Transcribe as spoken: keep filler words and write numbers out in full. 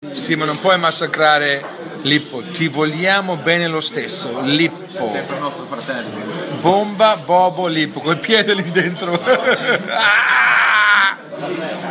Sì, ma non puoi massacrare Lippo, ti vogliamo bene lo stesso, Lippo. Sempre il nostro fratello. Bomba, Bobo, Lippo, col piede lì dentro. Ah!